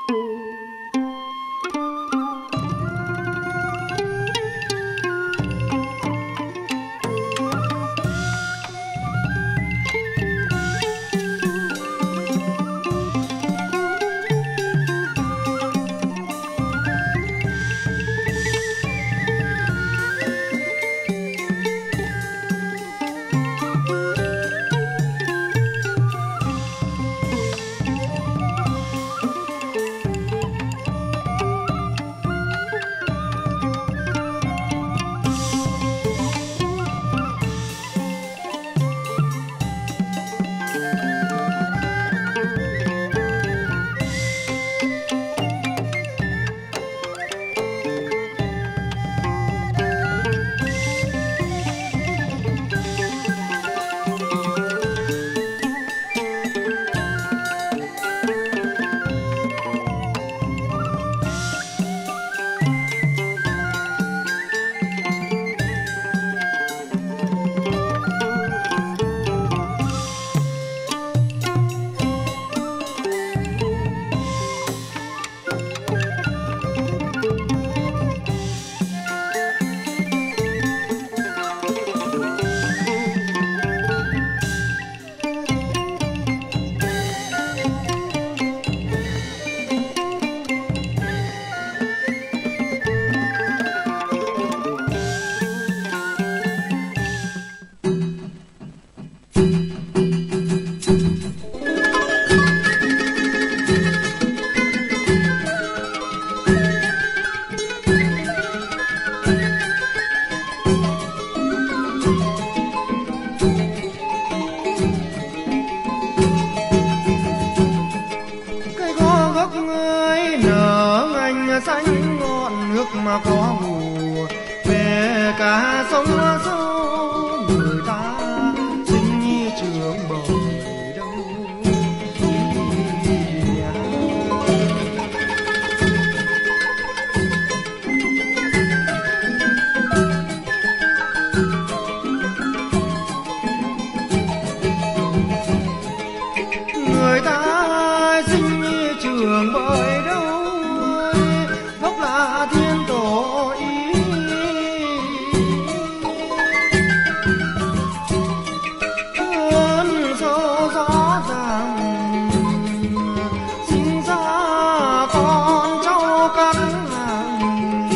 xanh ngọn nước mà có mùa về cả sông sâu người ta sinh nhi trường bời đâu. Người ta sinh nhi trường bời đâu, gốc là thiên tổ ý. Ơn sâu rõ ràng sinh ra con cháu các hàng.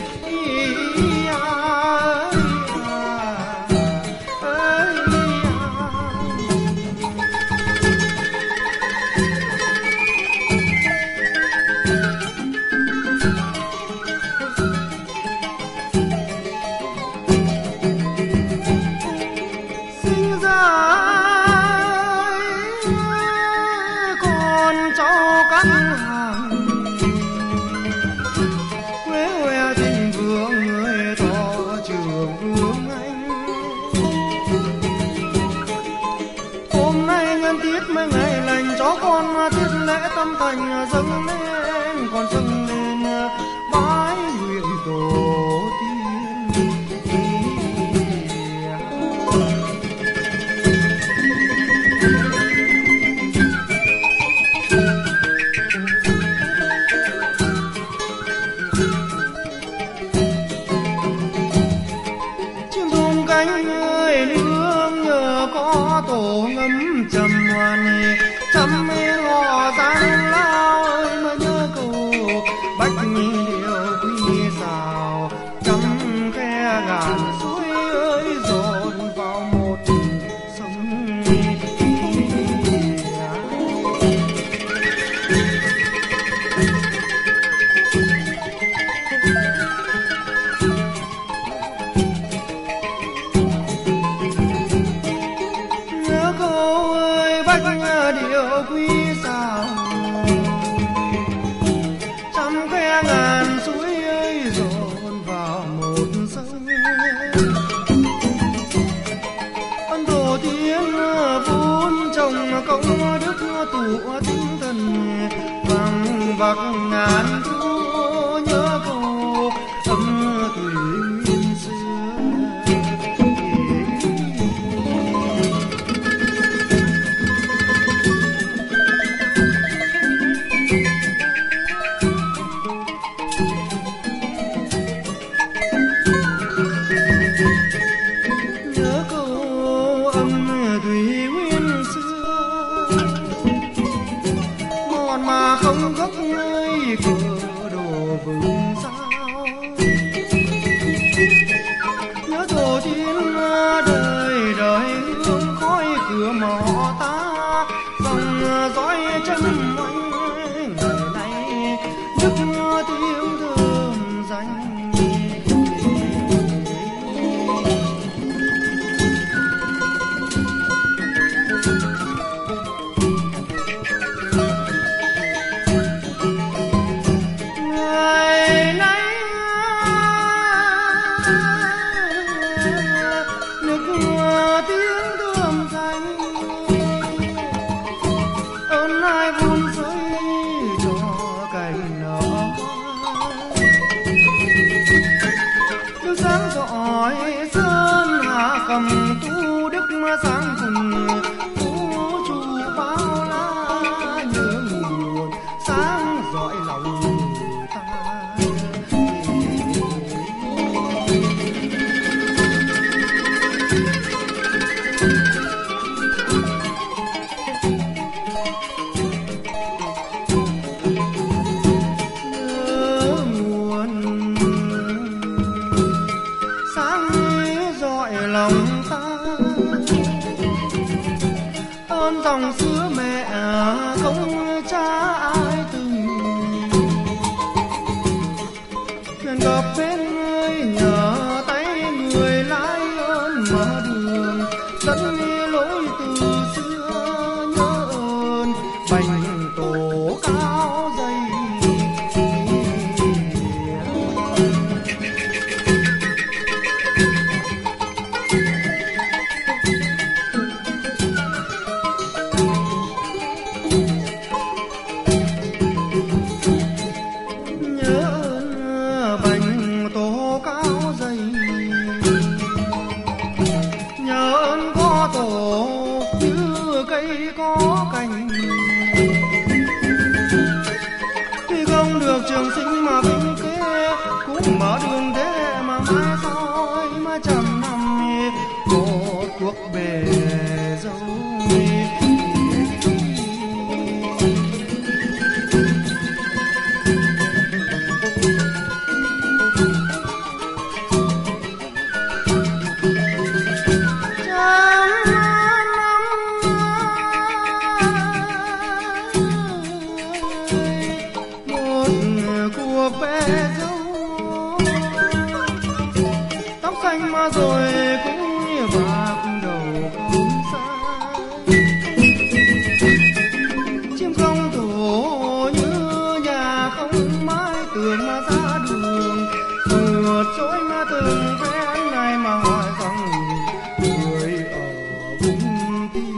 Sinh ra con cháu các hàng, quê huệ tình vương người to trường vương anh. Hôm nay ngân tiết mấy ngày lành cho con tiết lễ tâm thành dâng lên, còn dâng lên bái nguyện tổ tiên. Cánh ơi nương nhờ có tổ ngấm trầm hoàn, chăm họ giang lao ơi mà nhớ cầu bách điệu quy xào, trăm khe ngàn suối ơi dồn vào một sông. Điệu quý sao trăm khe ngàn suối ấy dồn vào một sông. Ân tổ tiên vun trồng công đức tụ tinh thần, vàng vặc ngàn thu nhớ cầu âm thủy nguyên xưa. còn mà không gốc ơi cửa đồ vừng sao. Nhớ tổ tiên đời đời hương khói cửa mỏ ta, dòng dõi chân anh ngày nay đức tiếng thơm danh. Cầm tu đức sáng cùng vũ trụ bao la, nhớ nguồn sáng dõi lòng ta. Nhớ nguồn sáng dõi lòng ta, ơn dòng xưa mẹ không cha ai từng. Thuyền gặp bên người nhờ tay người lái ơn mở đường, dẫn lối từ xưa nhớ ơn bành tổ cao dày. Có cành tuy không được trường sinh mà vinh kế, cũng mở đường thế mà mai soi mà trăm năm một cuộc bề dâu. Tóc xanh mà rồi cũng như bạc đầu không xa, chim không thổ như nhà không mái tường mà ra đường, sượt trôi mà từng ven này mà hỏi rằng người ở vùng thiên.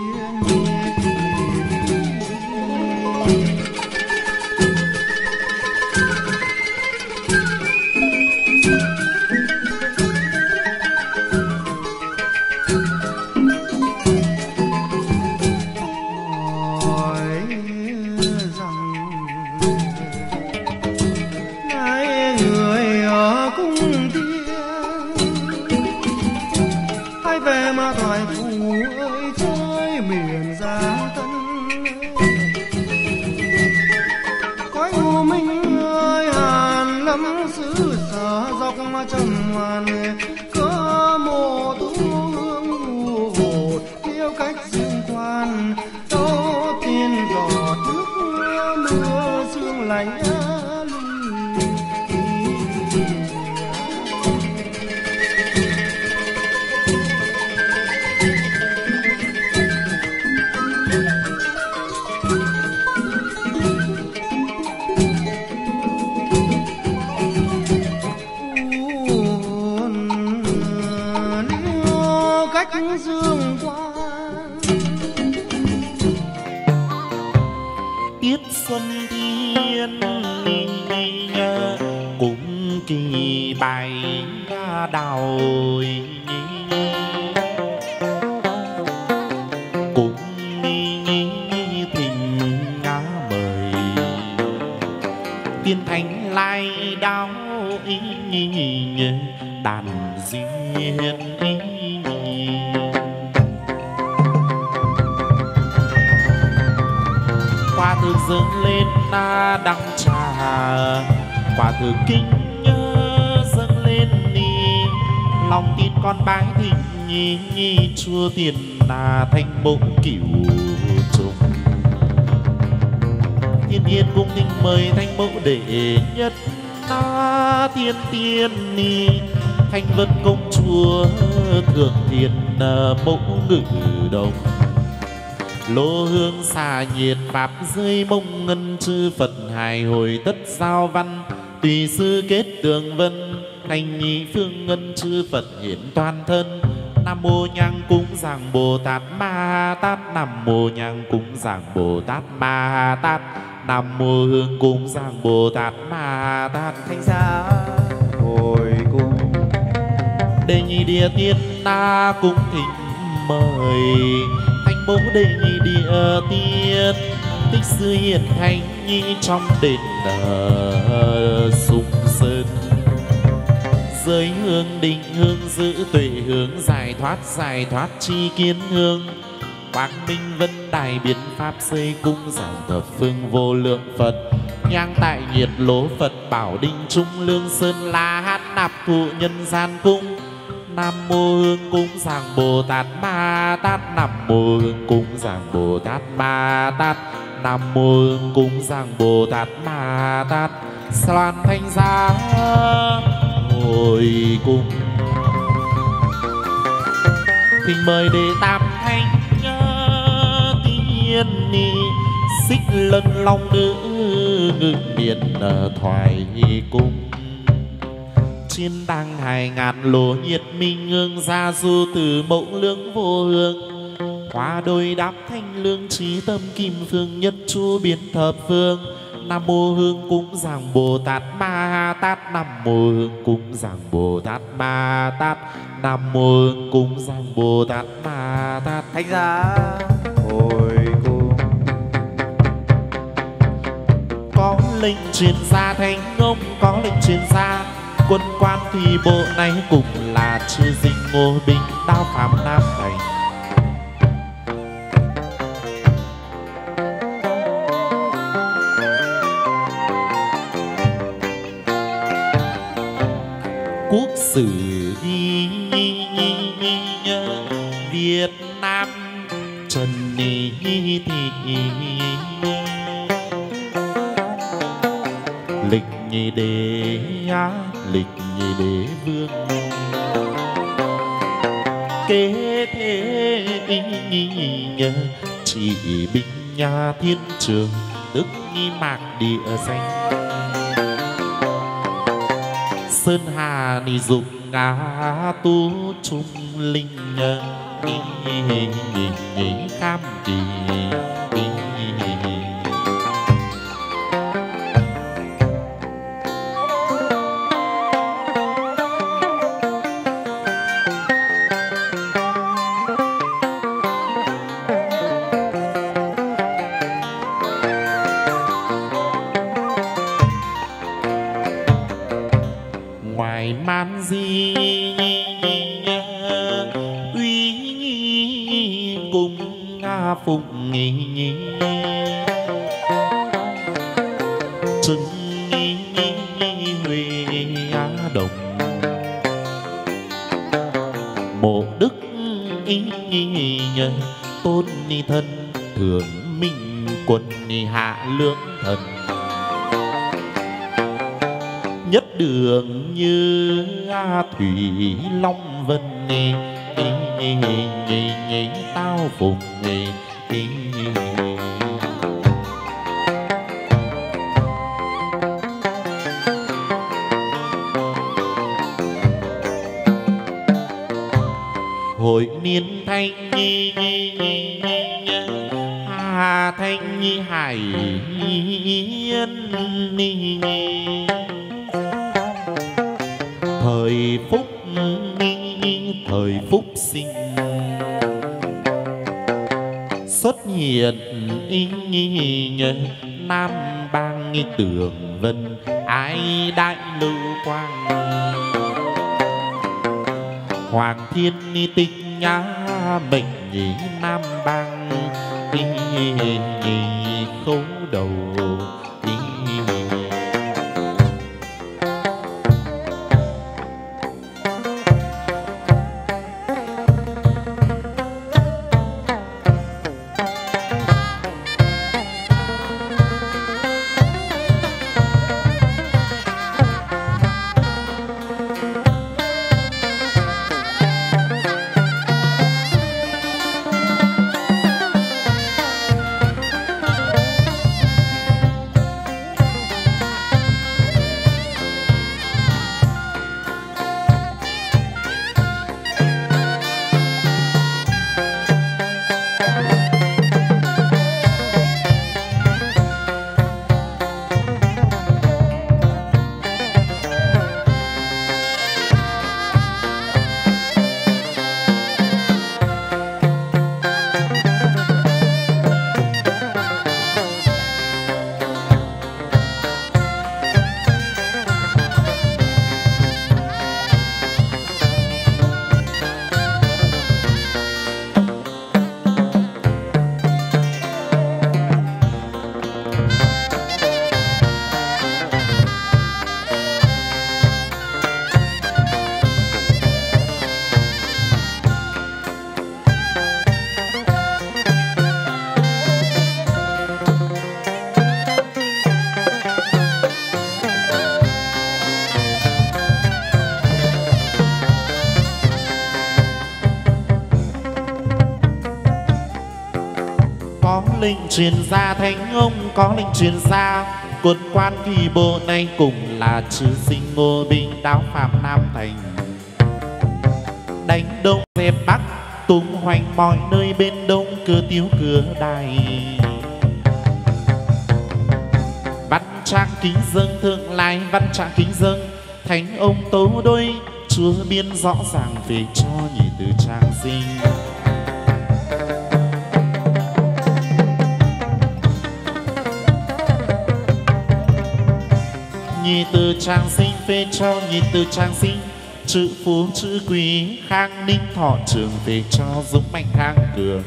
Về mà thoại phù ơi chơi miền Giang Tân, cõi u minh ơi hàn lâm xứ sở dọc mà trầm hoàn, cơ mộ tu hương u hồn yêu cách dương quan, đâu tiên giọt nước mưa sương lạnh cách dương quan. Tiết xuân thiên cũng kỳ bài đào cũng thình ngã mời tiên thánh lai đáo đàn duyên. Qua thượng dâng lên đăng trà, quả thượng kinh dâng lên ni, lòng tin con bái thỉnh nhi chua tiền thanh mẫu cửu trùng. Thiên nhiên cung nghinh mời thanh mẫu đệ nhất thiên tiên ni, thanh vân công chúa thượng thiên mẫu ngự đồng. Lô hương xà nhiệt pháp rơi mông ngân, chư Phật hài hồi tất giao văn, tùy sư kết tường vân, thành nhị phương ngân chư Phật hiện toàn thân. Nam mô Nhang Cúng Giảng Bồ Tát Ma Tát, Nam mô Nhang Cúng Giảng Bồ Tát Ma Tát, Nam mô Hương Cúng Giảng Bồ Tát Ma Tát. Thánh giá hồi cung Đệ nhị địa tiên cung thỉnh mời, thanh mẫu đệ nhị địa tiên tích sư hiển thành nhi trong đền sung sơn. Giới hương định hương giữ tuệ hướng, giải thoát chi kiến hương. Quang minh vân đài biến pháp xây cung, giảng thập phương vô lượng Phật. Nhang tại nhiệt lỗ Phật bảo định trung, lương sơn la hát nạp thụ nhân gian cung. Nam mô Hương Cúng Giảng Bồ Tát Ma Tát, Nam mô Hương Cúng Giảng Bồ Tát Ma Tát, Nam mô Hương Cúng Giảng Bồ Tát Ma Tát. Loan thanh giá hồi cung thỉnh mời đệ tam thanh tiên ni, xích lân long nữ ngự điện thoại cung. Chiến đăng 2000 lô nhiệt minh hương, gia du từ mẫu lương vô hương. Hoa đôi đáp thanh lương, trí tâm kim phương, nhất chu biến thập phương. Nam mô Hương Cúng Giảng Bồ Tát Ma Tát, Nam mô Hương Cúng Giảng Bồ Tát Ma Tát, Nam mô Hương Cúng Giảng Bồ Tát Ma Tát. thánh giá hồi cung Có lệnh truyền gia thánh ông, có lệnh truyền gia quân quan thủy bộ, này cùng là chư dinh Ngô Binh đao phạm Nam Thành. Quốc sử đi Việt Nam Trần Thị lịch nhị đế vương, kế thế chỉ binh nhà thiên trường, tức nghi mạc địa danh. Sơn Hà ni dục ngã tu trung linh, cam kỳ ngoài man di uy nghi cùng phụng nghi trưng huệ đồng mộ đức tôn ni thân thường minh quân hạ lưỡng thần. Nhất đường như thủy long vân, tao phụng hội niên thanh thanh hải yên thời phúc sinh xuất hiện Nam Bang Tường Vân ai đại lưu quang. Hoàng thiên tích nhã mệnh Nam Bang khấu đầu. Lệnh truyền ra thánh ông có lệnh truyền ra, quân quan kỳ bộ nay cùng là chư sinh Ngô Binh đáo phạm Nam Thành, đánh đông dẹp bắc tung hoành mọi nơi bên đông cửa Tiếu cửa Đài. Văn trang kính dâng thượng lai văn trang kính dâng thánh ông tấu đôi, chúa biên rõ ràng về cho nhị từ trang sinh. Nhị từ trang sinh phê cho nhị từ trang sinh, chữ phú chữ quý khang ninh thọ trường về cho dũng mạnh khang cường.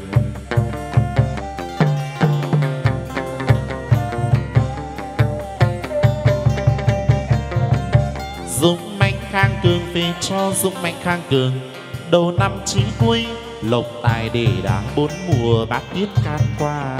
Dũng mạnh khang cường về cho dũng mạnh khang cường, đầu năm chín cuối lộc tài để đáng bốn mùa bát tiết can qua.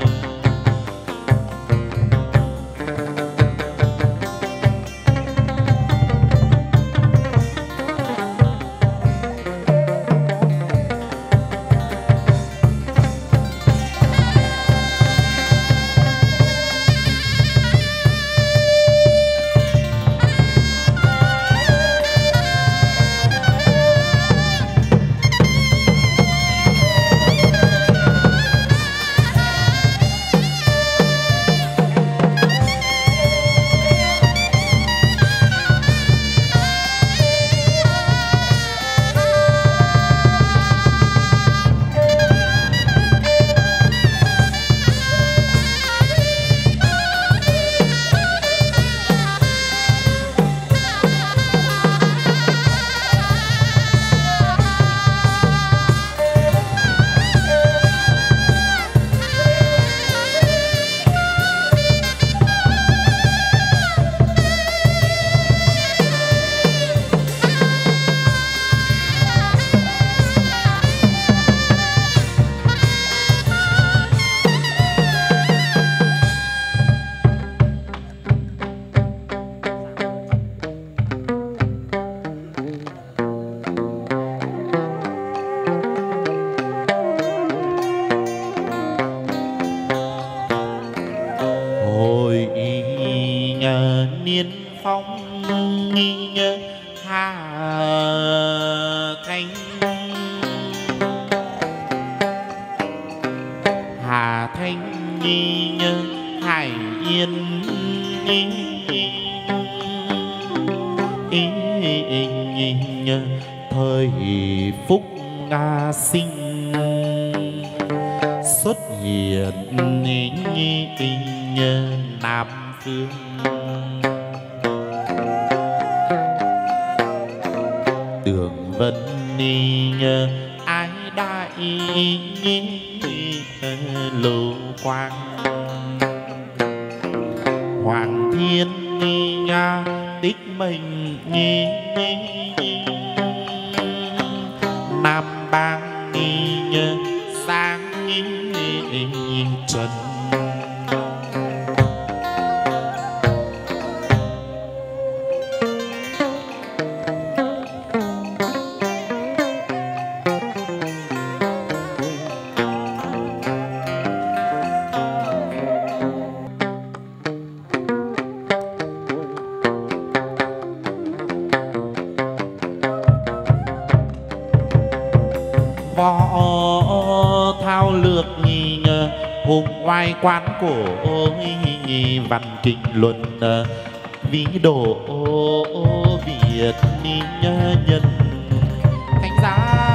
Thời phúc Nga sinh xuất hiện Nam Phương. Tường vân ái đại lô quang, hoàng thiên nha tích mình nam bang sáng trần. Võ thao lược hùng oai quán cổ văn kinh luận vĩ độ Việt nhân thánh giá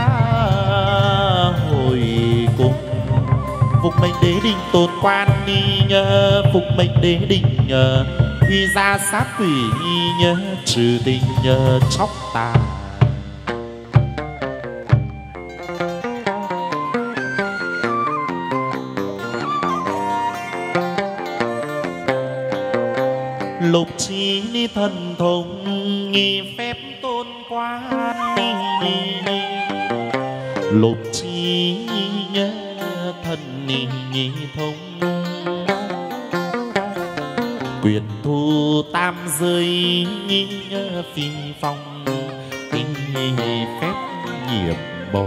hồi cùng phục mệnh đế đình tôn quan phục mệnh đế đình huy gia sát quỷ trừ tình chóc tà. Lục trí ni thần thông nghi phép tôn quan lục trí thần ni thông quyền thu tam giới phi phong phép nhiệm bồ.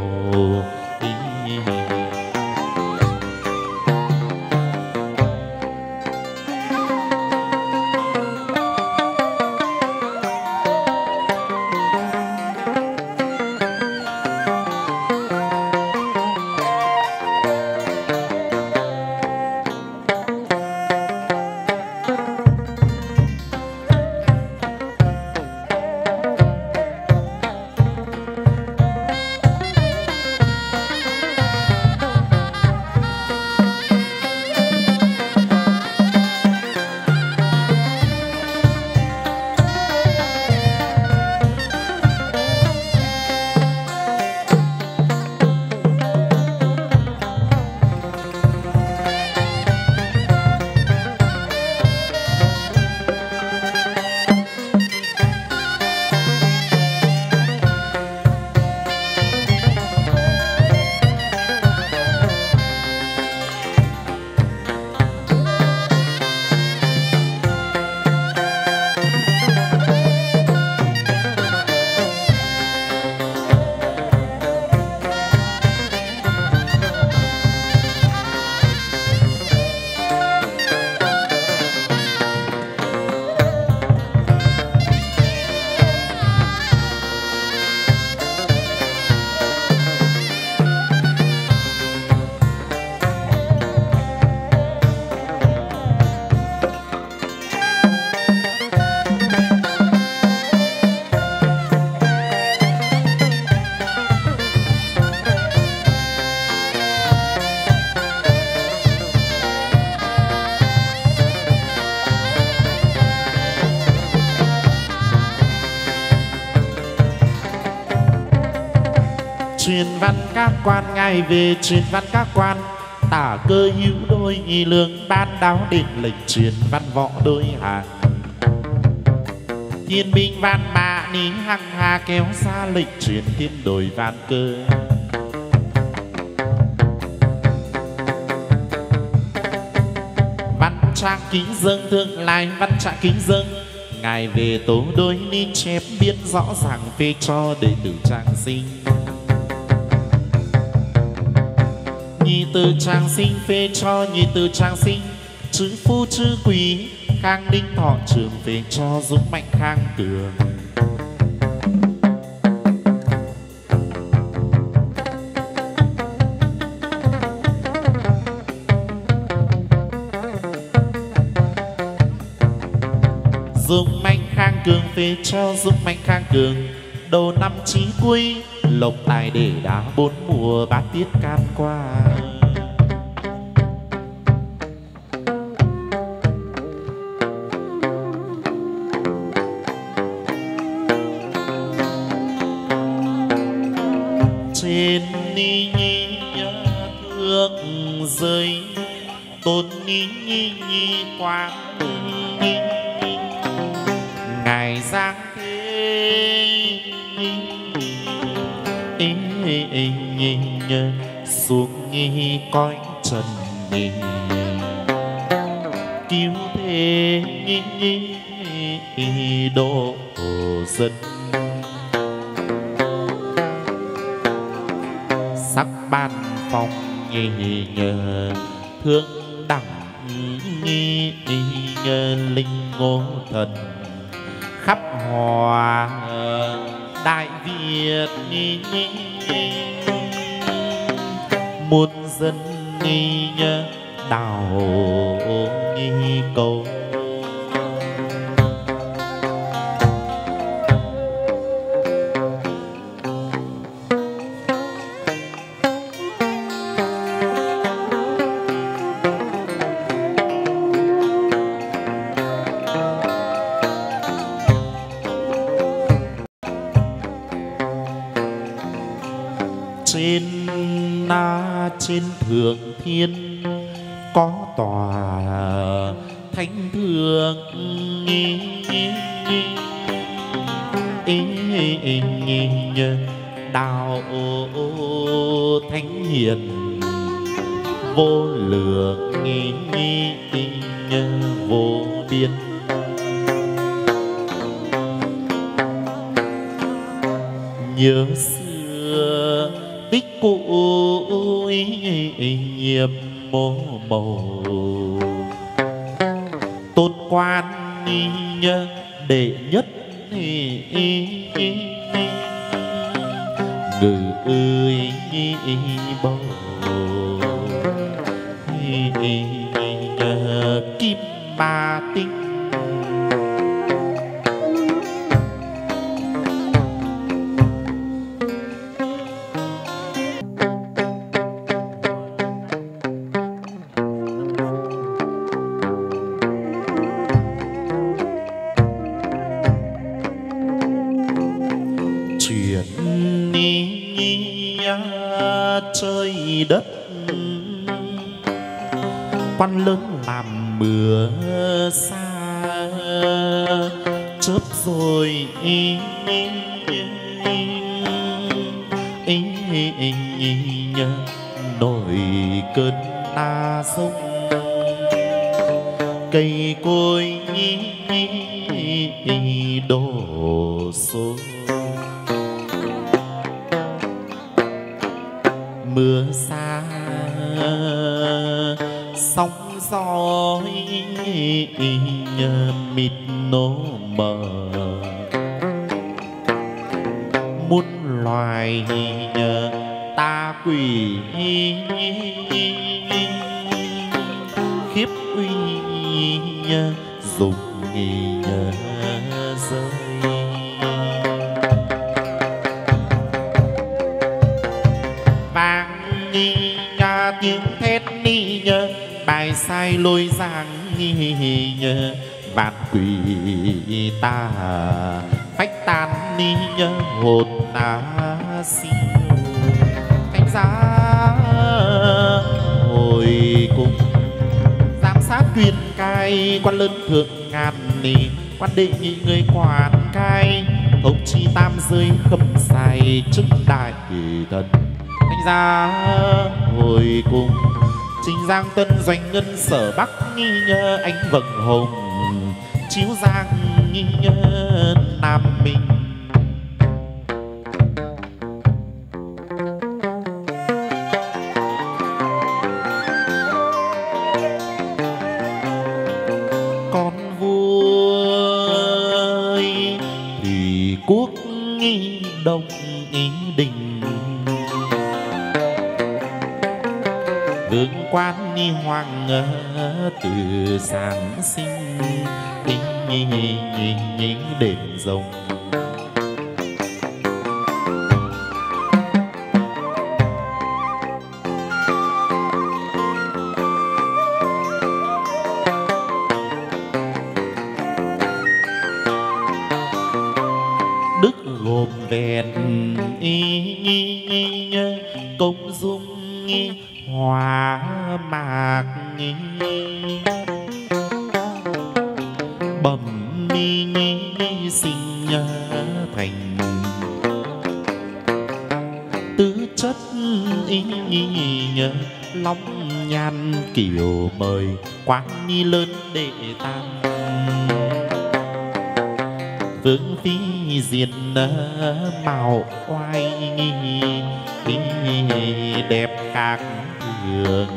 Truyền văn các quan ngài về truyền văn các quan tả cơ hữu đôi nghi lương ban đáo định lệnh truyền văn võ đôi hàng thiên binh van mã ní hăng hà kéo xa lệnh truyền thiên đổi van cơ văn trạng kính dâng thượng lai văn trạng kính dâng ngài về tố đôi ni chép biết rõ ràng phê cho đệ tử trang sinh nhị tử trang sinh phê cho nhị tử trang sinh chữ phu chữ quý khang đinh thọ trường phê cho dũng mạnh khang cường dũng mạnh khang cường phê cho dũng mạnh khang cường đầu năm chí cuối lộc tài để đá bốn mùa bát tiết can qua trên ni nhi thượng giới tôn ni nhi quang giang thế xuống cõi trần cứu thế độ dân. Sắc ban phong nhờ thương đẳng linh ngô thần khắp hòa Đại Việt muôn dân đào cầu. Trên thượng thiên có tòa thánh thượng đạo thánh hiền vô lượng vô biên. Nhớ xưa tích cũ nhiệm mô màu tôn quan đệ nhất ngự bầu kim ma tinh. Trời đất quan lớn làm mưa xa chớp rồi nổi cơn ta sông cây cối đổ số. Mưa xa sóng gió mịt nổ mờ muôn loài ta quỷ khiếp uy dùng rơi. Tiếng thét ni nhờ bài sai lôi giang nhờ vạn quỷ ta phách tan ni nhờ hồn ta siêu thánh giá hồi cùng giám sát truyền cai quan lớn thượng ngàn ni quan đệ nhị người quản cai thống chi tam giới khâm sai chức đại thần thánh giá hồi cùng trình giang tân doanh ngân sở bắc nghi nhớ ánh vầng hồng chiếu giang nghi nhớ nam minh. Con vui thì quốc nghi đông ý đình vương quan ni hoàng từ sáng sinh đền rồng. Đức gồm vẹn công dung hòa mạc bẩm mi nhi sinh thành tứ chất ý nhờ long nhan kiểu mời quán nhi lớn đệ tam vương phi diệt mạo oai đẹp khác thường.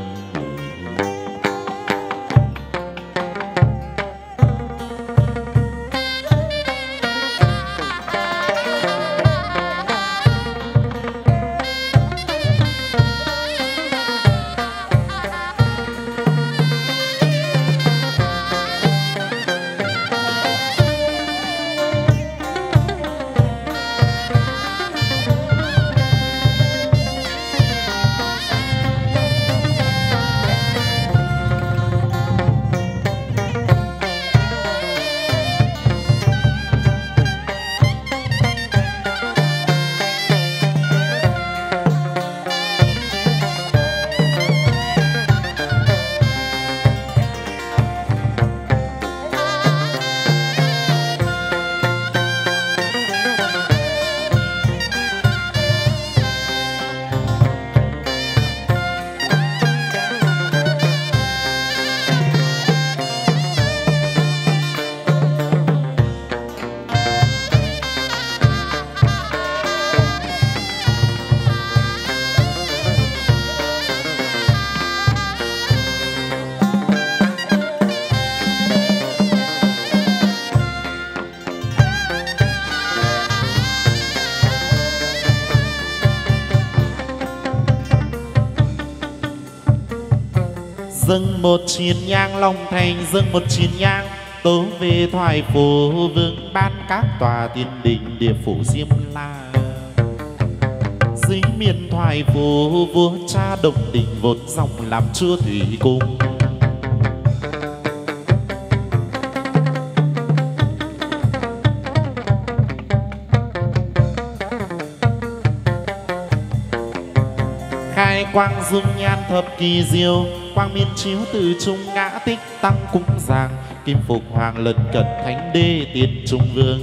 Dâng một chiến nhang long thành, dâng một chiến nhang tố về thoại phố vương ban các tòa tiên đình địa phủ Diêm La. Dưới miền thoại phố vua cha độc tình vốn dòng làm chúa thủy cung. Khai quang dung nhan thập kỳ diệu, quang miên chiếu từ trung ngã tích tăng cúng giang, kim phục hoàng lân cận thánh đế tiên trung vương.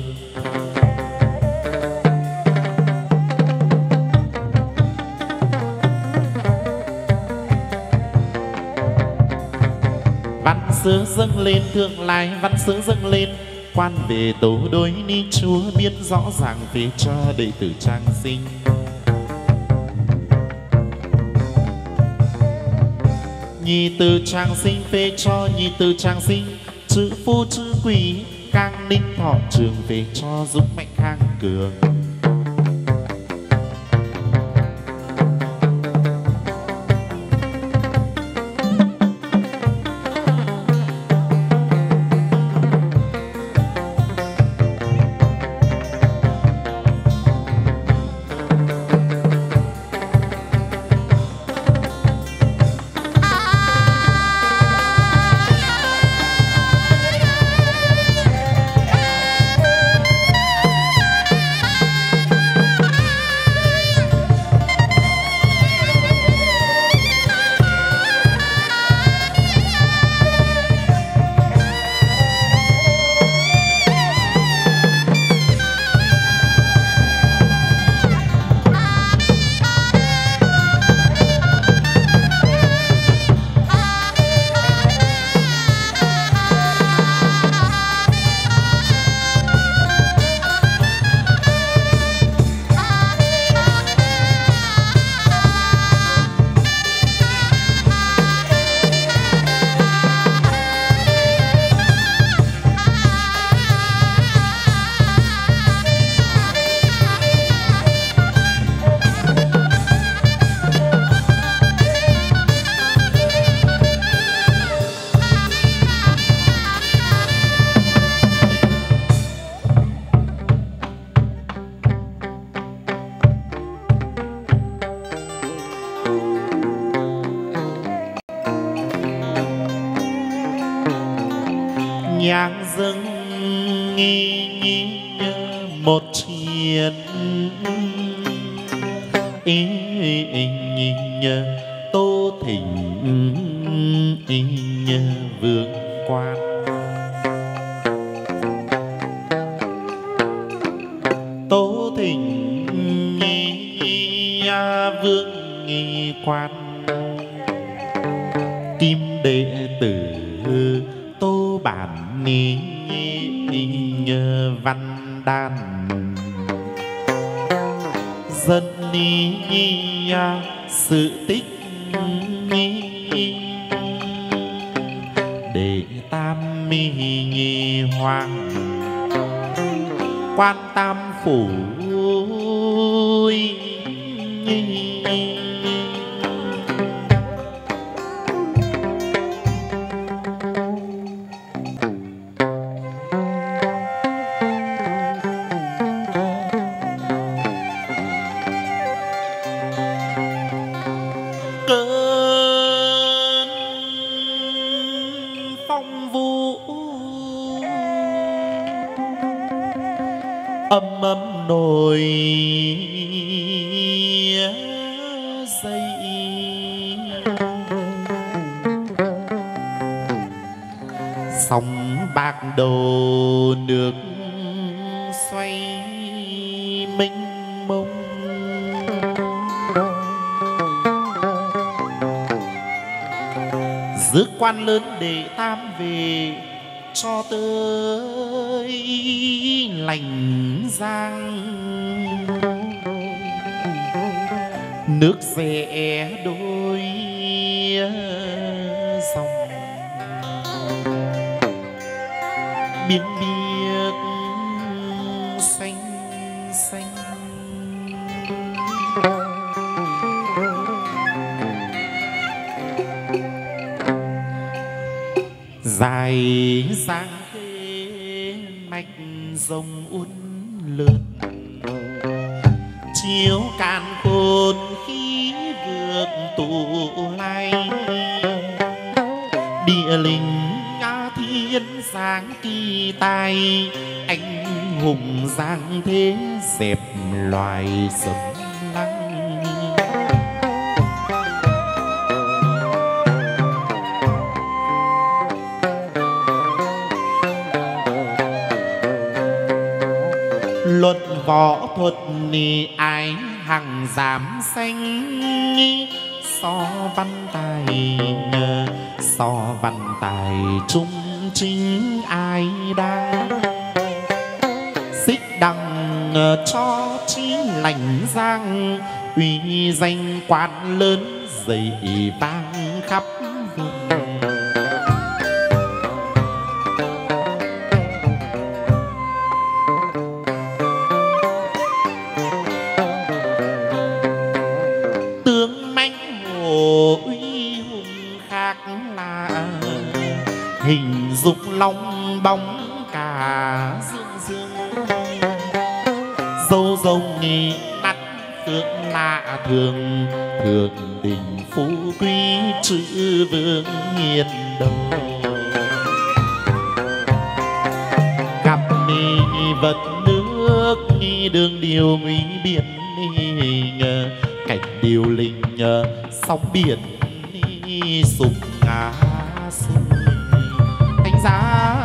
Văn sớ dâng lên thượng lai, văn sớ dâng lên quan về tố đối ni chúa, biết rõ ràng về cho đệ tử trang sinh. Nhị tử trang sinh phê cho nhị tử trang sinh, chữ phu chữ quý càng ninh thọ trường về cho dũng mạnh khang cường. nhang dâng nghi một chiến tô thỉnh vương quan đệ tử Tô Bản Ni Văn Đan dân ni sự tích để tam mi hoàng quan tam phủ âm ấm nổi dậy sóng bạc đầu nước xoay mênh mông rước quan lớn để tam về cho tới Lành Giang nước rẽ đôi dòng biếc biếc xanh xanh dài dang thế mạch rồng uốn lượn chiếu càn khôn khí vượt tụ lai địa linh thiên giáng kỳ tài anh hùng giang thế dẹp loài sấm lăng luật võ thuật ni ai hằng dám xanh so văn tài trung chính ai đang xích đằng cho chí Lành Giang uy danh quan lớn dày vang khắp vùng tướng mãnh hổ uy hùng khác là hình dục long bóng cả dương dâu rồng nghi mắt phượng lạ thường đình phú quý chữ vương hiền đầu gặp ni vật nước ni đường điều nguy biển ni cảnh điều linh sóng biển ni sục ngã xuôi thánh giá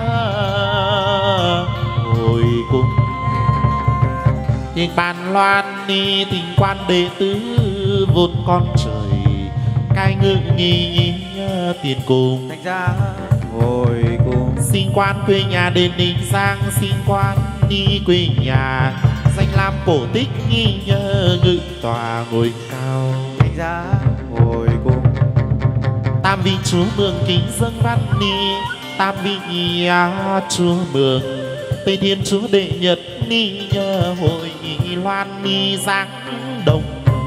hồi cùng tiếng bàn loan ni tình quan đệ tử vốn con trời cai ngự nghi tiền cùng thánh giá hồi cùng xin quan quê nhà đền Ninh Giang xin quan đi quê nhà danh lam cổ tích nghi nhớ ngự tòa ngồi cao thánh giá hồi cùng tam vị chúa mường kính dâng văn ni tam vị chúa mường tây thiên chúa đệ nhật ni nhờ hội loan ni giáng đồng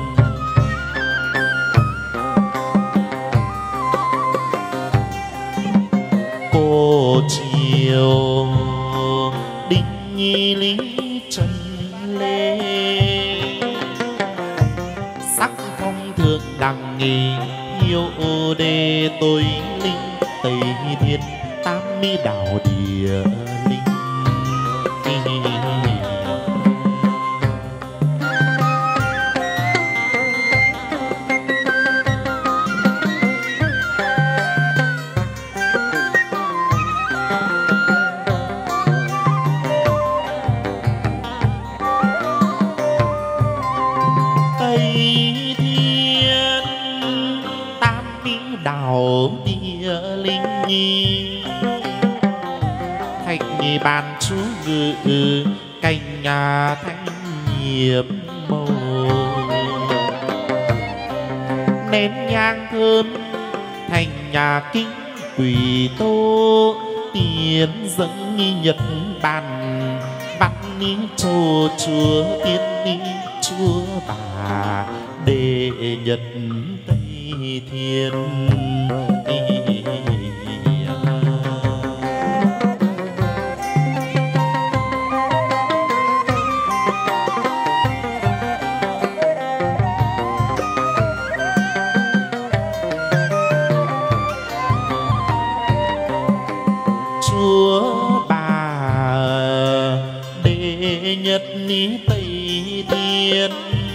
cô chiều đinh nhi lý trần lê sắc phong thượng đằng nghi yêu đề tôi linh tây thiên tam mi đảo địa linh tây thiên tam mi đảo địa đàn chú ngự cành nhà thanh nhiệm màu. Nén nhang thơm thành nhà kính quỳ tô, tiền dâng nhật bàn bắt ní châu chúa tiên ní chúa bà để nhật Tây Thiên. Chúa bà đệ nhật ní Tây Thiên,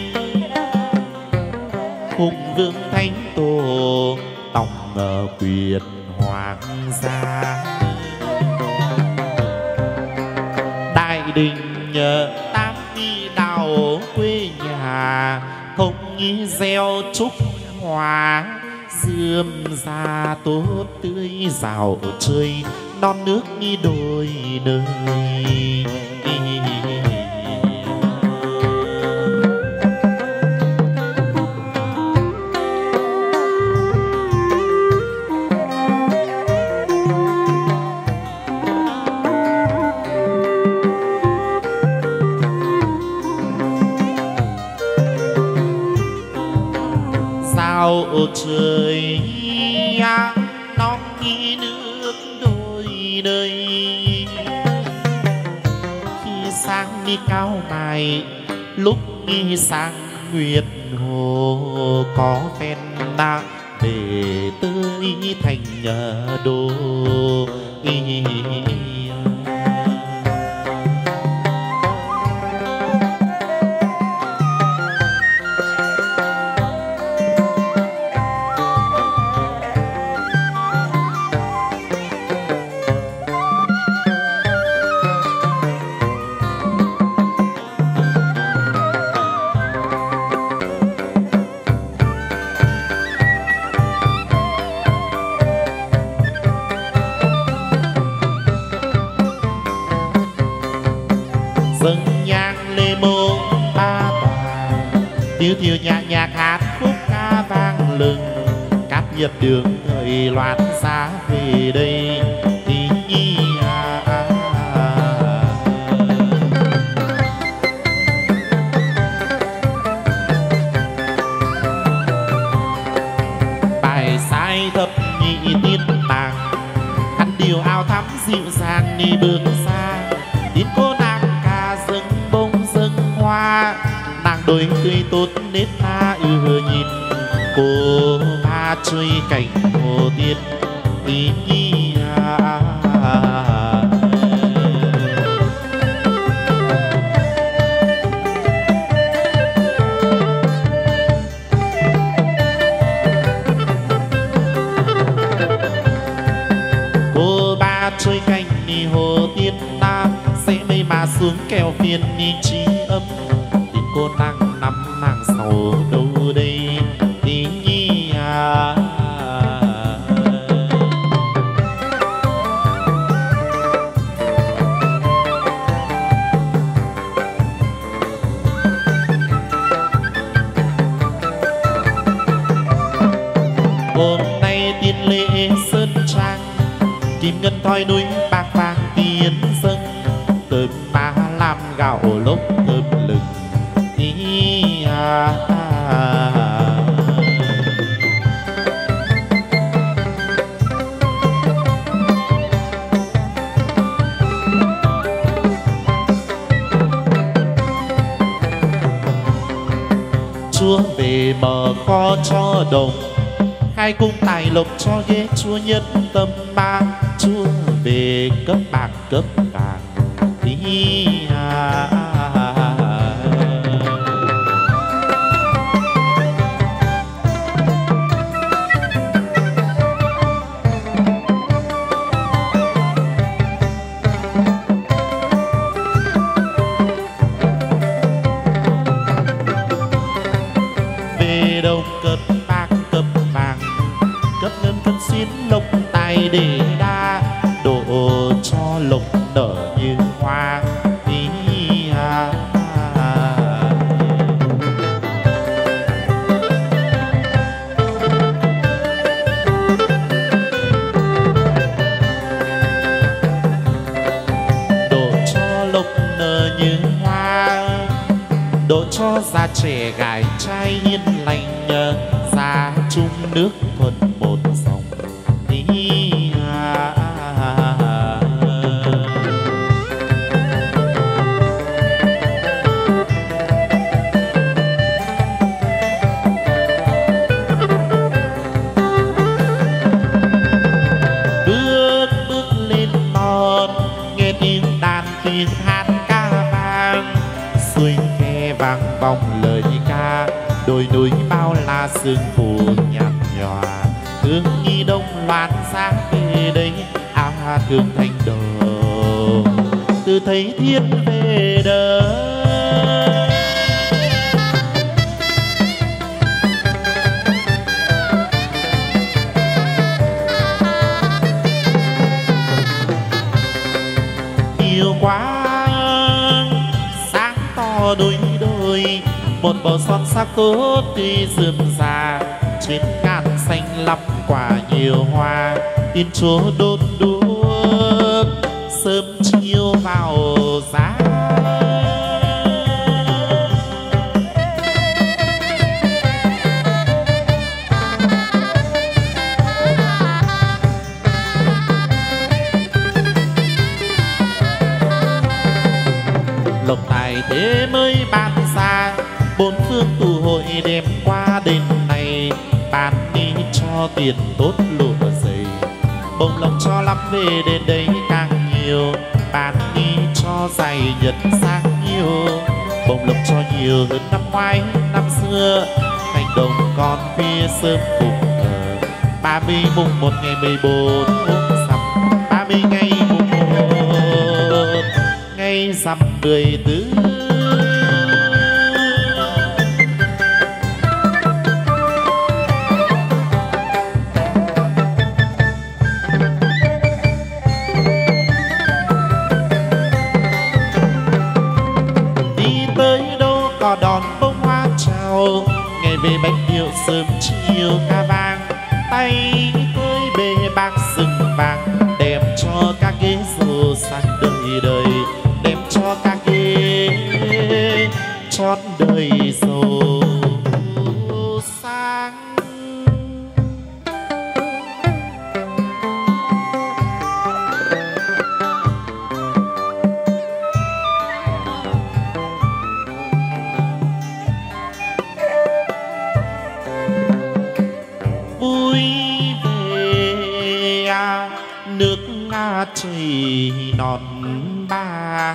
hùng vương thánh tổ tòng quyền hoàng gia. Đại đình tam vi đào quê nhà, không nghi gieo trúc hoa, dươm ra tốt tươi rào chơi, non nước nghi đôi nơi. Sao trời non nghi nước đôi nơi, khi sáng đi cao mài lúc nghi sang nguyệt hồ, có phen na để tới thành đô. Dâng nhang lê mô ba tòa, tiêu thiêu nhạc nhạc hát khúc ca vang lừng, cát nhật đường thời loạn xa về đây thì bài sai thập nhị tiên tàng, khăn điều áo thắm dịu dàng đi bước xa, tin cô nàng dâng bông dâng hoa, nàng đôi tươi tốt nết na nhìn cô ba chơi cảnh hồ tiên ý nhi cô ba chơi cảnh đi hồ tiên ta sẽ mây mà xuống kèo phiền đi trí âm, thì cô nàng năm nàng sau đâu đây tí nhi hôm nay tiên lễ sơn trang, kim ngân thoi núi bạc vàng tiền dâng, thơm má làm gạo lốc thơm lừng Chúa về mở kho cho đồng, khai cung tài lộc cho ghế chúa nhất tâm ba, Chúa về cấp bạc cấp vàng về đâu cấp bạc cấp vàng, cấp ngân thân xuyến lộc tài để đa, độ cho lộc nở như hoa ý đổ cho lộc nở như hoa, đổ cho già trẻ gái trai yên lành, ra chung nước thuần một dòng ý bước lên non nghe tiếng đàn tiếng hát ca vang, xuôi khe vang vọng lời ca, đồi núi bao la sương phủ nhạt nhòa, thương nhi đông loan sáng về đây thương thanh đồ từ thấy thiên về đời. Yêu quá sáng to đôi đôi, một bầu son sắc tốt tươi rườm rà, trên ngàn xanh lắm quả nhiều hoa, tiên chúa đốt đuốc sớm chiều vào giá. Lộc tài thế mới ban ra, bốn phương tụ hội đem qua đêm này, ban đi cho tiền tốt lụa dày, bông lộc cho lắm về đến đây càng nhiều, ban đi cho giày nhật sang nhiều, bông lộc cho nhiều hơn năm ngoái năm xưa, hành động còn phía sớm cùng 30 mùng 1 ngày 14 hôm sắm, 30 ngày mùng 1 ngày rằm 14. Có đòn bông hoa chào, ngày về bánh điệu sớm chiều ca vang, tay với bê bạc sừng vàng, đem cho các ghế dù sang đời đời, đem cho các ghế chót đời giàu sang. Nước Nga chảy non ba,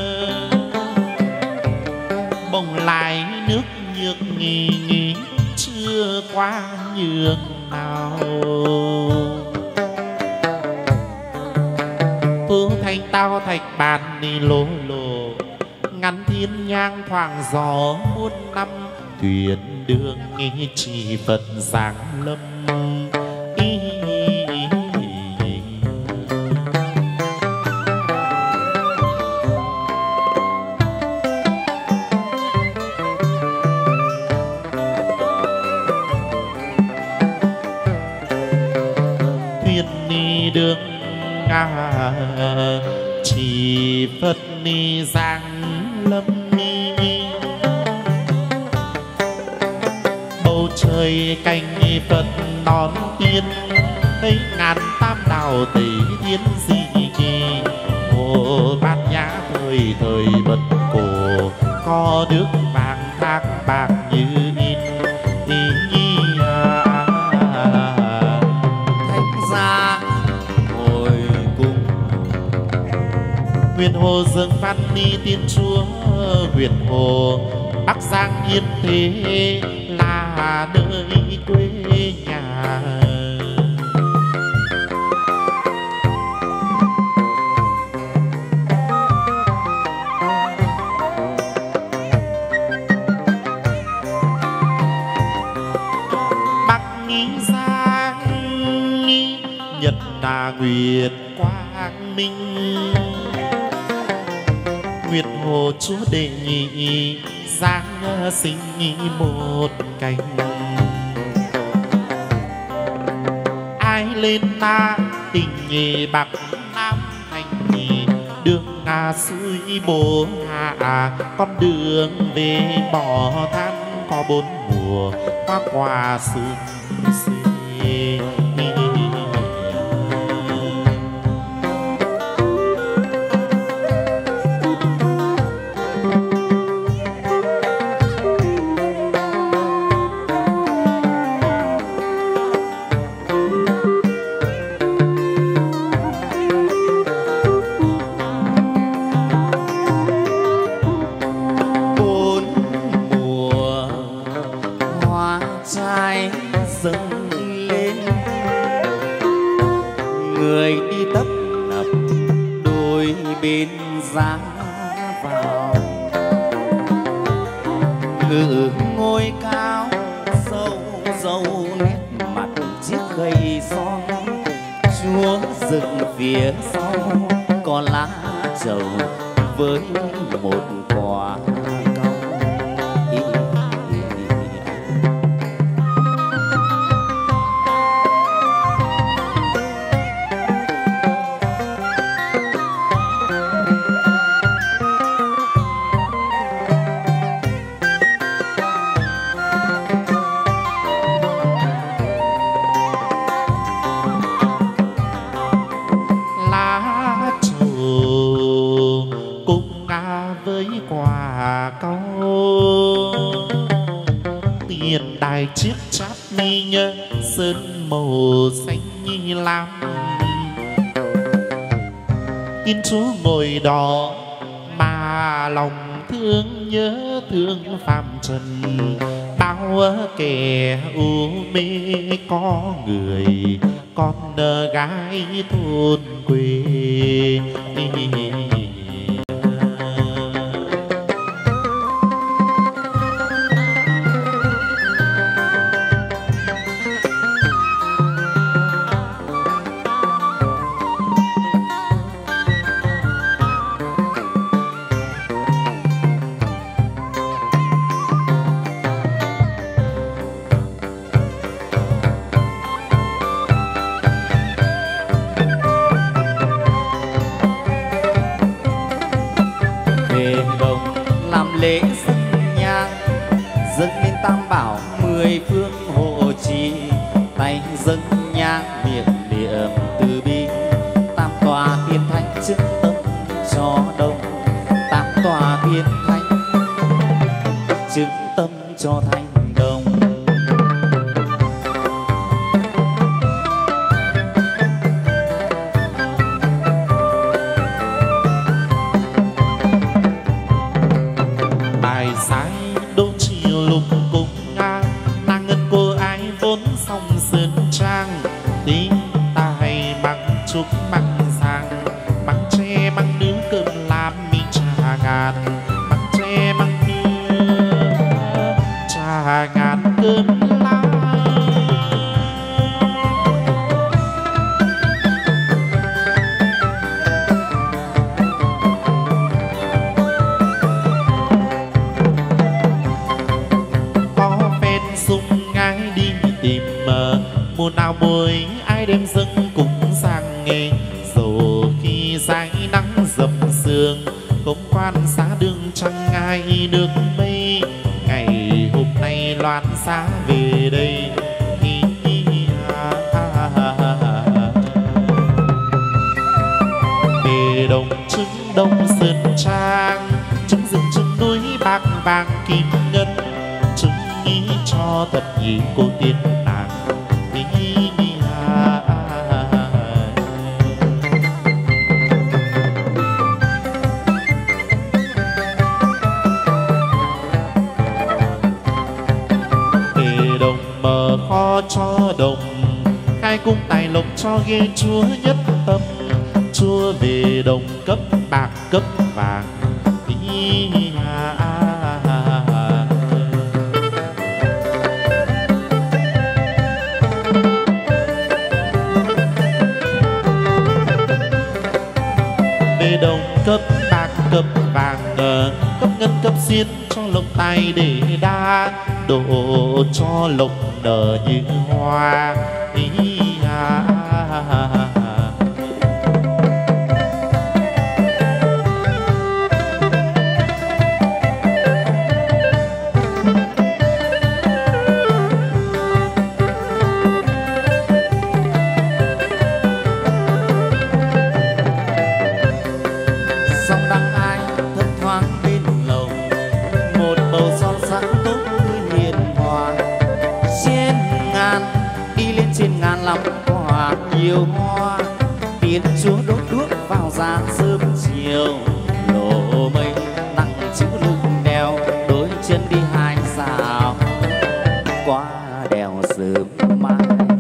bồng lại nước nhược nghỉ nghỉ chưa qua nhường nào. Phương thanh tao thạch bàn đi lố lồ, ngắn thiên nhang thoảng gió muôn năm, thuyền đường nghi chỉ Phật giáng lâm. Đường chỉ Phật ni giang lâm, bầu trời canh Phật đón tiên, thấy ngàn tam đào tỷ thiên di kỳ, hồ bát nhã thời thời bật cổ, có nước vàng thác bạc như in huyền hồ dâng phát ni tiên chúa, huyền hồ Bắc Giang yên thế là nơi quê nhà. Bắc nghi Giang Nhật là nguyệt quang minh, Nguyệt Hồ Chúa Đệ Nhị giáng sinh một cành. Ai lên ta tình nhì Bắc Nam thành nhì, đường xuôi bố hạ con đường về bỏ than có bốn mùa hoa quả sum xê. Phía sau có lá trầu với một quả cau. Tiền đài chiếc chát mi nhớ sơn màu xanh như lam. Tiên Chúa ngồi đó mà lòng thương nhớ thương phàm trần. Bao kẻ u mê có người con gái thôn quê. Lễ dâng nhang dâng lên Tam Bảo 10 phương hộ trì, tay dâng nhang miệng niệm từ bi. Tam tòa thiên thánh chứng tâm cho đông, tam tòa thiên thánh chứng tâm cho thành đông. Sai đô chiều lục cùng ngang, nàng ngân cô ái vốn song sơn trang. Tiếng tài bằng trúc bằng giang, bằng tre bằng nướng cơm làm mi trà ngàn. Bằng tre bằng nướng trà ngàn cơm làm. Mùa nào mùi ai đem dâng cũng sang nghề. Dù khi dãi nắng dầm sương, công quan xá đường chẳng ai nước mây. Ngày hôm nay loan xá về đây. Về đồng trứng đông sơn trang, trứng rừng trứng núi bạc vàng kim ngân. Trứng ý cho thật nhị cô tiên nàng. Mở kho cho đồng, khai cung tài lộc cho ghê Chúa nhất tâm. Chúa về đồng cấp bạc cấp vàng. Về đồng cấp bạc cấp vàng, cấp ngân cấp xiên cho lộc tài để đa, độ cho lộc nở như hoa. Ý à. Nhiều hoa tiến chúa đốt đuốc vào giá sớm chiều, lộ mây nặng chữ lưng đèo, đôi chân đi hai sao qua đèo sớm mai.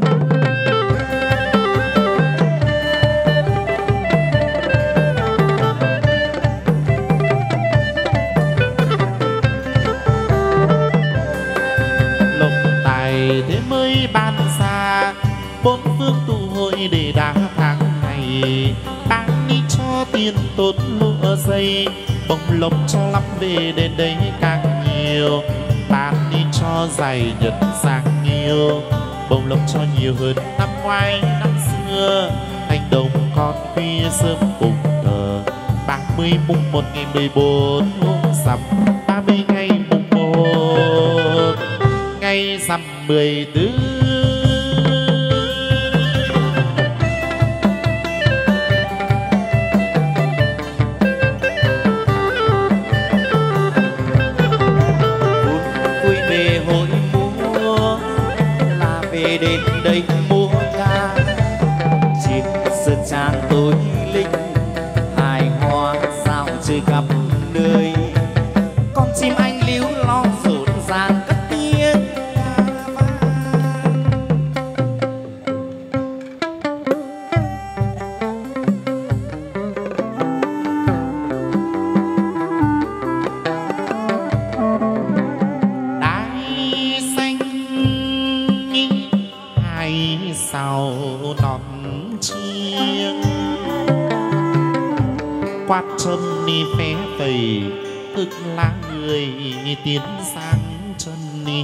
Lộc tài thế mới ban xa, bốn phương tụ hội để đá tháng ngày, bán đi cho tiền tốt lúa dây, bông lộc cho lắm về đến đây càng nhiều, bán đi cho giày nhật sang nhiều, bông lộc cho nhiều hơn năm ngoái năm xưa. Hành động con khuya sớm cùng thờ, 30 mùng 1 ngày 14 hôm rằm, 30 ngày mùng 1 ngày rằm 14. Đến đây mua ca chiếc sơ trang tối linh, hài hoa sao chơi khắp nơi, con chim anh líu lo rộn ràng cất tiếng ca vang. Đái xanh sau nón chiêng, quạt trâm ni phé phẩy, tức là người tiến sang chân ni.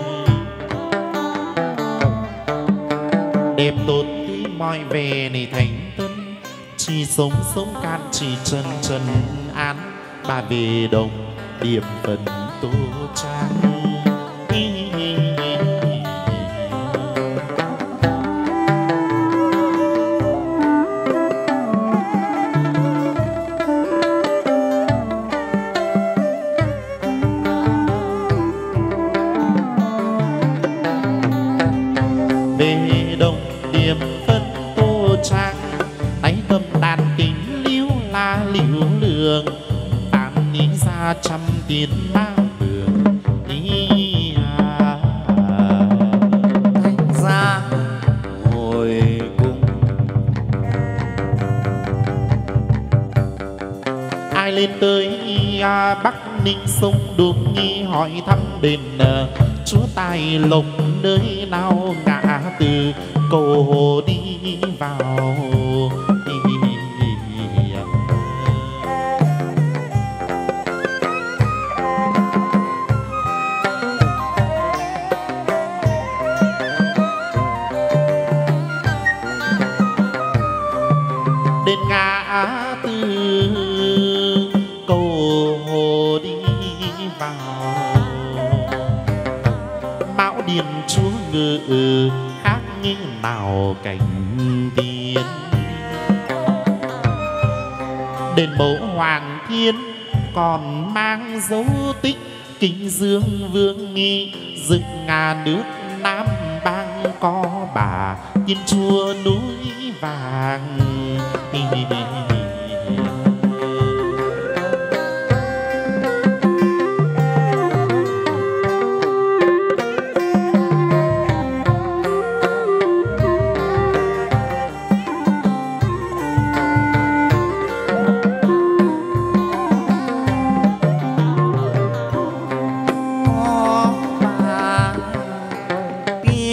Đẹp tốt tí mọi về này thành tân, chỉ sống sống can chỉ chân chân án, bà về đồng điểm phần tô trang. Về đồng điểm phân tô trang, tay cầm đàn tính liễu la liễu lường, tàn ní ra trăm tiền bao đường. Ý à. Thanh ra hồi cùng ai lên tới Bắc Ninh sông Đuống nghi hỏi thăm đền chúa tài lộc nơi nào, ngã từ cầu hồ đi vào. Đến ngã tư cầu hồ đi vào, Mão Điền chúa ngự khác như nào cảnh tiên. Đền mẫu Hoàng Thiên còn mang dấu tích, Kính Dương Vương Nghi dựng ngà nước Nam Bang, có bà Thiên Chúa núi vàng.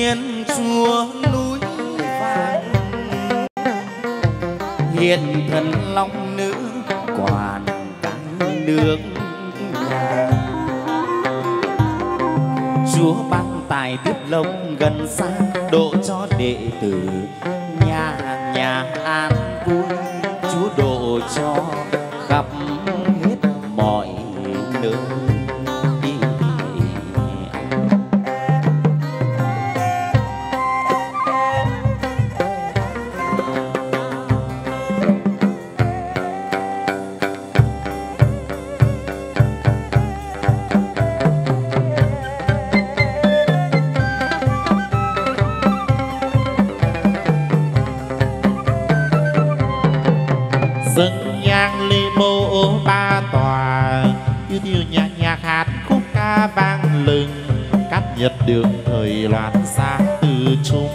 Hiện thần nước nhà. Chúa ban tài tiếp lông gần xa, độ cho đệ tử nhà nhà an vui. Chúa độ cho khắp hết mọi nơi. Dâng nhang lễ mộ ba tòa, yêu tiêu nhạc nhạc hát khúc ca vang lừng. Cát nhật đường thời loạn xa từ trung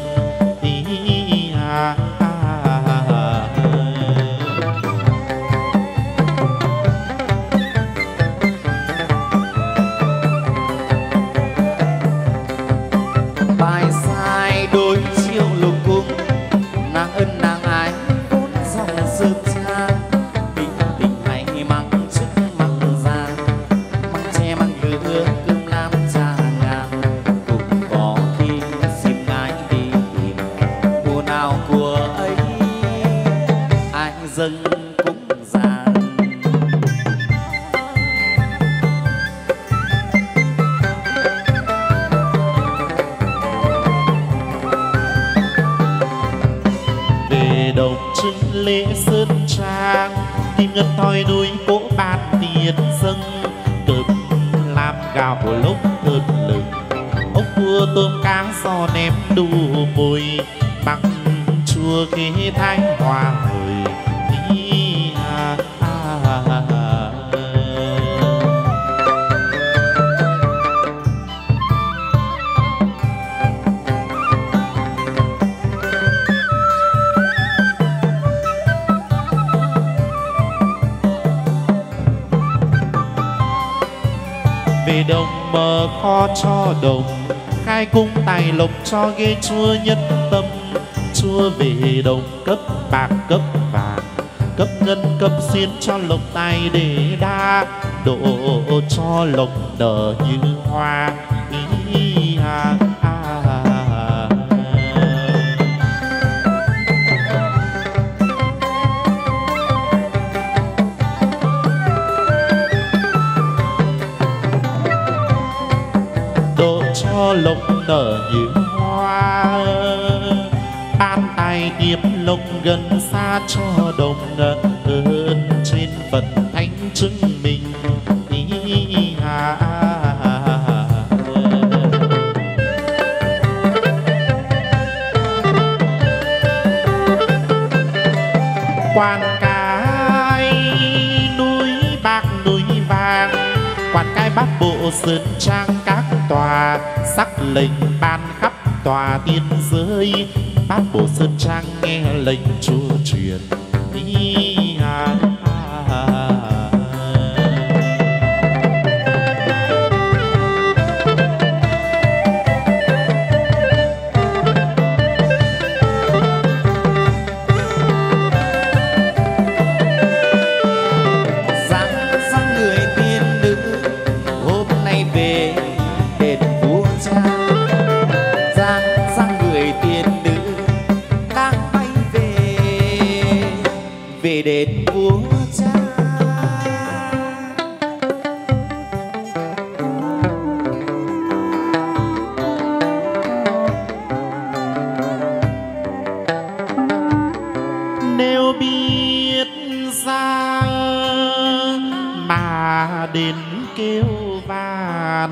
bài sai đôi chiều lục cung, nàng ân nàng ái vốn dòng sơn cha. Tình tình hay măng chức măng già, măng tre măng lửa cơm lam trà ngàn. Cũng có khi xin ngài đi tìm mùa nào của ấy, ai dâng cũng già. đồng trưng lễ sơn trang, tìm ngân thoi núi cỗ ban tiền dâng. Cơm làm gạo lốc thơm lừng, ốc cua tôm cá giò ném đủ mùi. Măng chua kế thái hoa hồi về đồng mở kho cho đồng, khai cung tài lộc cho ghê chúa nhất tâm. Chúa về đồng cấp bạc cấp vàng, cấp ngân cấp xiên cho lộc tài để đa. Độ cho lộc nở như hoa cho lộc nở như hoa. Ban tài tiếp lộc gần xa cho đồng, ơn trên Phật thánh chứng minh quan cái núi bạc núi vàng, quan cái bát bộ sơn trang các tòa. Sắc lệnh ban khắp tòa tiên giới, bát bộ sơn trang nghe lệnh chúa truyền. về đến vua cha. Nếu biết ra mà đến kêu van,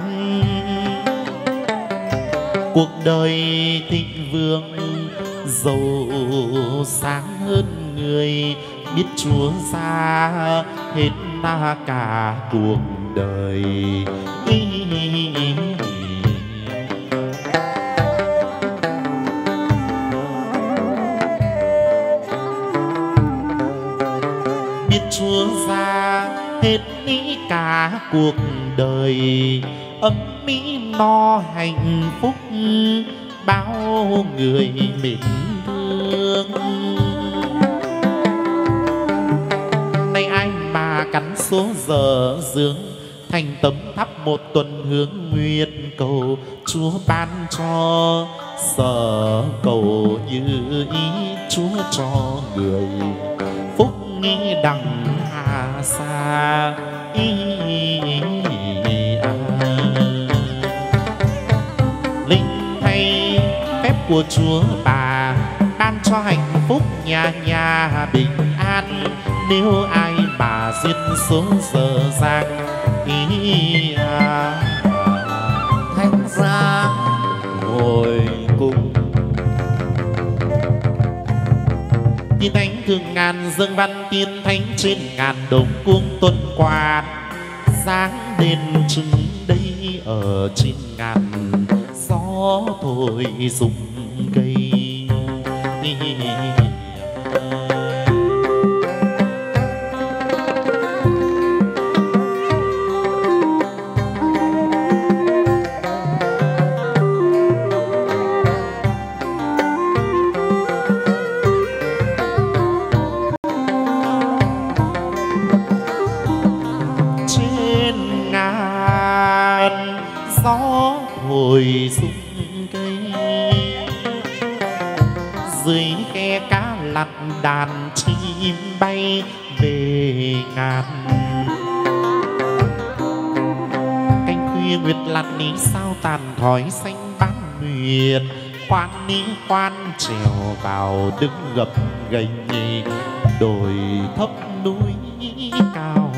cuộc đời thịnh vượng giàu sáng hơn người. Biết Chúa ra hết cả cuộc đời. Biết Chúa ra hết cả cuộc đời, ấm mỹ no hạnh phúc bao người mến thương. Nay ai mà cắn số giờ dương, thành tấm thắp một tuần hướng nguyện cầu Chúa ban cho sở cầu như ý Chúa cho người phúc nghi đằng hà xa linh thay phép của Chúa bà ban cho hạnh phúc nhà nhà bình an, nếu ai mà giết số giờ giang thánh giá ngồi cùng. Tiên thánh thường ngàn dâng văn tiên thánh trên ngàn đồng cuông tuần quan, sáng đền trưng đây ở trên ngàn gió thổi rụng cây. Gió thổi rung cây, dưới khe cá lặn đàn chim bay về ngàn. Cánh khuya nguyệt lặn ní sao tàn thói xanh bán nguyệt, khoan ní khoan trèo vào đứng gập ghềnh đồi thấp núi cao.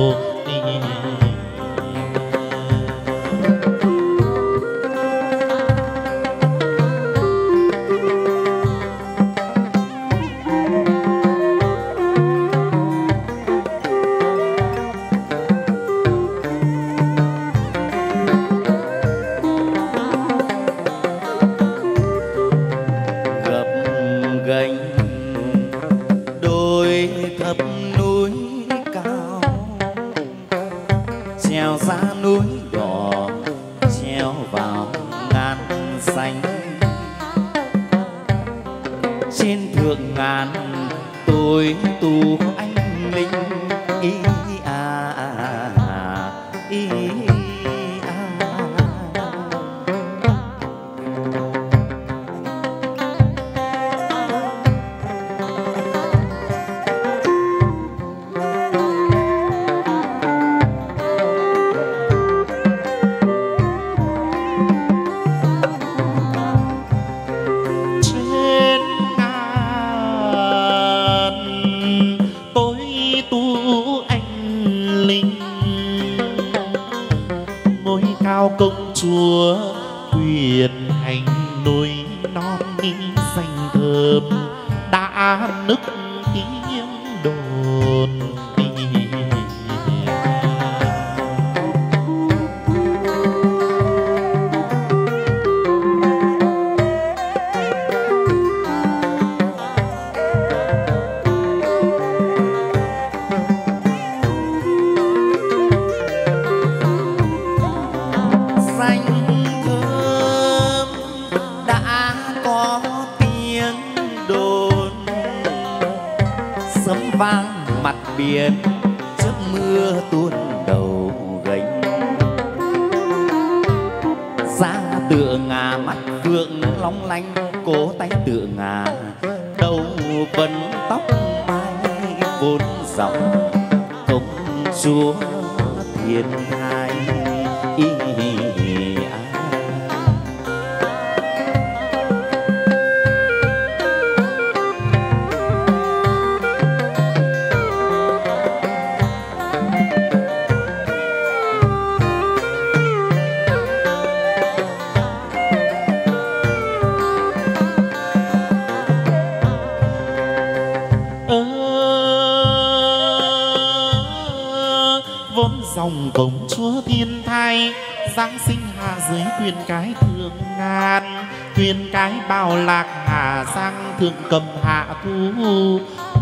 Dòng cổng Chúa thiên thai giáng sinh hạ dưới quyền cái thương ngàn, quyền cái bao lạc Hà Giang thương cầm hạ thu,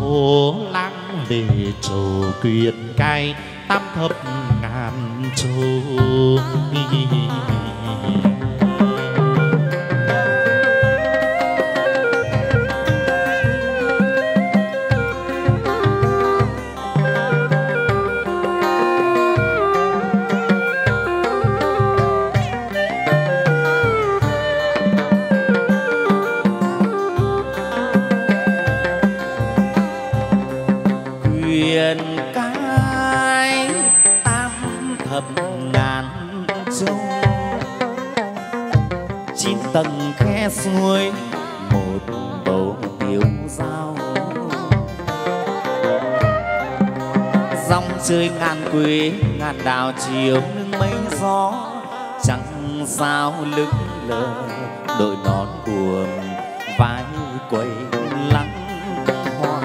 hồ lang về trầu quyền cái tam thập ngàn châu. thập ngàn châu, 9 tầng khe suối một bầu tiêu dao. Dòng chơi ngàn quê ngàn đào chiều lưng mây gió, chẳng sao lững lờ đội nón buồm vai quay lắng hoa.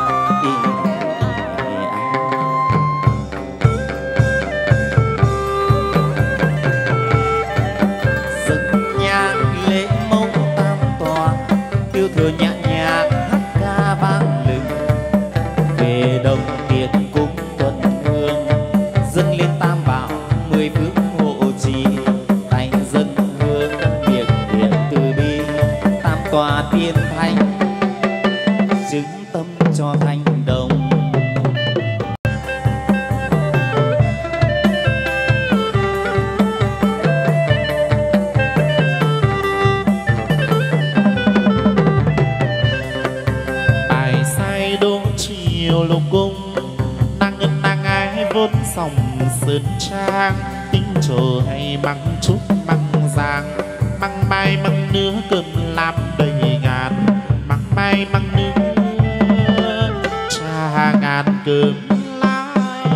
Dựng nhang lễ mẫu tam tòa, tiêu thừa nhẹ nhàng hát ca vang lừng. Về đồng tiền cung tuần hương, dâng lên tam bảo 10 phương hộ trì. Tay dâng hương miệng niệm từ bi, tam tòa tiên thánh chứng tâm cho thành đồng. Bài sai đô chiều lục cung, nàng ngân nàng ái vốn sòng sơn trang. Tính trồ hay măng trúc măng giang, măng mai măng nứa cơm làm đầy ngàn. Măng mai măng nứa cha ngàn cơm lá.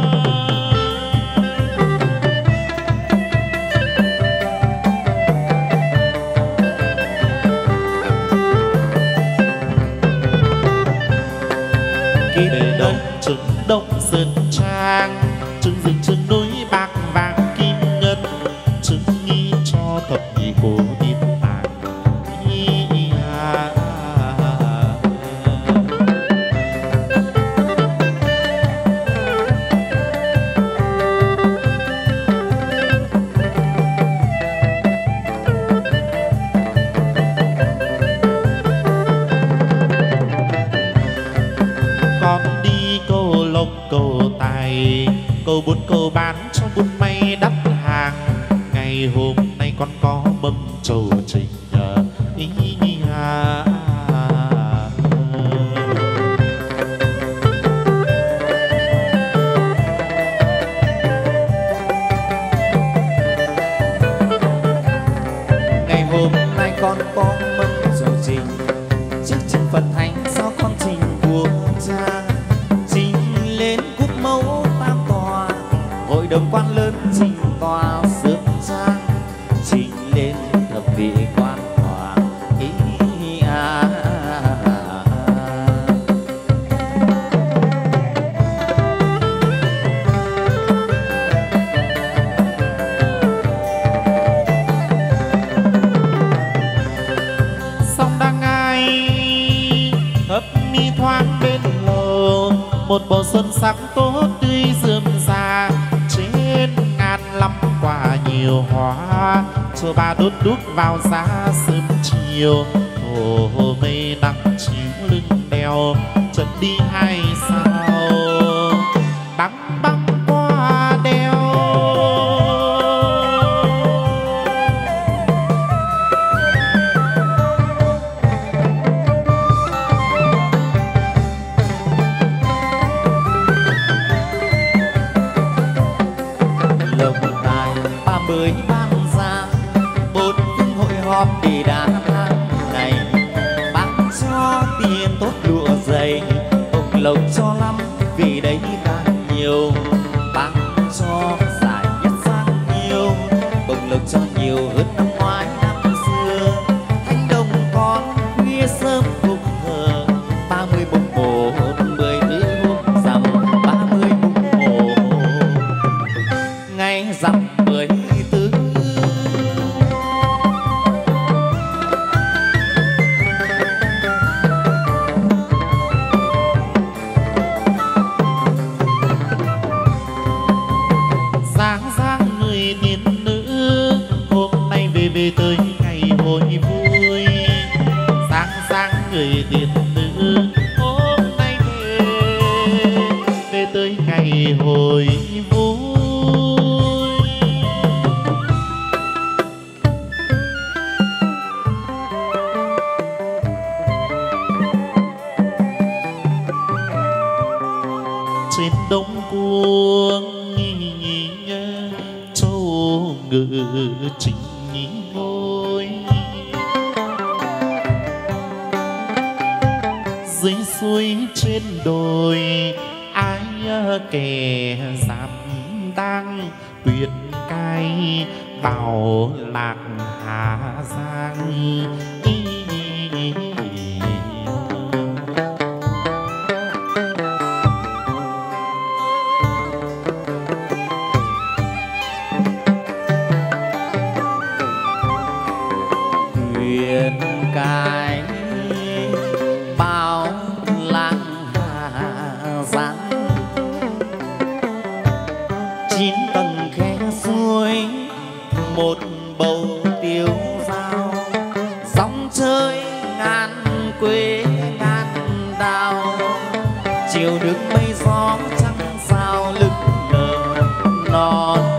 Về đông trứng đông sơn trang, trứng rừng trứng núi bạc vàng kim ngân. Trứng nghi cho thập nhị cô tiên tàng. Con đi câu lộc câu tài, câu buôn câu bán cho buôn may đắt hàng. Ngày hôm nay con có mâm trầu trình ý à. Ngày hôm nay con có mâm trầu trình, trước trình Phật thánh do con trình của cha. Trình lên cúc mẫu tam tòa, hội đồng quan lớn trình tòa sớm trang. Trình lên thập vị quan tòa ý à. Sông đang ai thấp mi thoáng bên lầu, một bầu xuân sắc tốt tươi rơm rà. Trên ngàn lăm quả nhiều hoa, cho ba đốt đuốc vào giá sớm chiều. Hồ mây nắng chiếu lưng đèo, chân đi hai sao băng băng qua đèo. Lộc tài 30 ban ra, 4 phương hội họp để đàn tháng ngày. Bác cho tiền tốt lụa dày, ông lộc cho lắm vì đấy càng nhiều. Bác cho giải nhất sang nhiều, ông lộc cho nhiều hơn năm ngoái năm xưa. Thanh đồng con khuya sớm phục thờ, 30 mùng 1 14 hôm rằm, 30 mùng 1 ngày rằm 14. Giang giang người tiên nữ, hôm nay về về tới ngày hội vui. Giang giang người tiên nữ, hôm nay về về tới ngày hội vui. ngự chính ngôi. Dưới suối trên đồi ai kẻ dám đang tuyệt cai bảo lạc Hà Giang. Thuyền cài bao lạc Hà Giang, 9 tầng khe suối một bầu tiêu dao, sóng chơi ngàn quê ngàn đào, chiều nước mây gió trăng sao lững lờ non